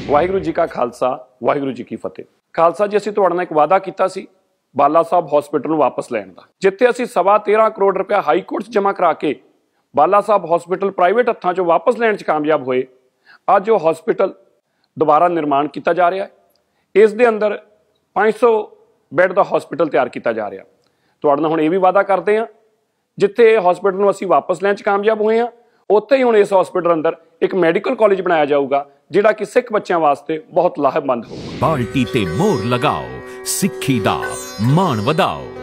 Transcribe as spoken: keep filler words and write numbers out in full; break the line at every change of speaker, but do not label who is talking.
ਵਾਹਿਗੁਰੂ ਜੀ ਕਾ ਖਾਲਸਾ ਵਾਹਿਗੁਰੂ ਜੀ ਕੀ ਫਤਿਹ। ਖਾਲਸਾ ਜੀ, ਅਸੀਂ ਤੁਹਾਡੇ ਨਾਲ ਇੱਕ ਵਾਅਦਾ ਕੀਤਾ ਸੀ ਬਾਲਾ ਸਾਹਿਬ ਹਸਪੀਟਲ ਨੂੰ ਵਾਪਸ ਲੈਣ ਦਾ, ਜਿੱਥੇ ਅਸੀਂ ਸਵਾ ਤੇਰਾਂ ਕਰੋੜ ਰੁਪਇਆ ਹਾਈ ਕੋਰਟ 'ਚ ਜਮ੍ਹਾਂ ਕਰਾ ਕੇ ਬਾਲਾ ਸਾਹਿਬ ਹਸਪੀਟਲ ਪ੍ਰਾਈਵੇਟ ਹੱਥਾਂ 'ਚੋਂ ਵਾਪਸ ਲੈਣ 'ਚ ਕਾਮਯਾਬ ਹੋਏ। ਅੱਜ ਉਹ ਹਸਪੀਟਲ ਦੁਬਾਰਾ ਨਿਰਮਾਣ ਕੀਤਾ ਜਾ ਰਿਹਾ ਹੈ। ਇਸ ਦੇ ਅੰਦਰ ਪੰਜ ਸੌ ਬੈੱਡ ਦਾ ਹਸਪੀਟਲ ਤਿਆਰ ਕੀਤਾ ਜਾ ਰਿਹਾ। ਤੁਹਾਡੇ ਨਾਲ ਹੁਣ ਇਹ ਵੀ ਵਾਅਦਾ ਕਰਦੇ ਹਾਂ, ਜਿੱਥੇ ਹਸਪੀਟਲ ਨੂੰ ਅਸੀਂ ਵਾਪਸ ਲੈਣ 'ਚ ਕਾਮਯਾਬ ਹੋਏ ਹਾਂ, ਉੱਥੇ ਹੀ ਹੁਣ ਇਸ ਹਸਪੀਟਲ ਅੰਦਰ ਇੱਕ ਮੈਡੀਕਲ ਕਾਲਜ ਬਣਾਇਆ ਜਾਊਗਾ, ਜਿਹੜਾ ਕਿ ਸਿੱਖ ਬੱਚਿਆਂ ਵਾਸਤੇ ਬਹੁਤ ਲਾਹੇਵੰਦ ਹੋਊਗਾ।
ਬਾਲਟੀ ਤੇ ਮੋਹਰ ਲਗਾਓ, ਸਿੱਖੀ ਦਾ ਮਾਣ ਵਧਾਓ।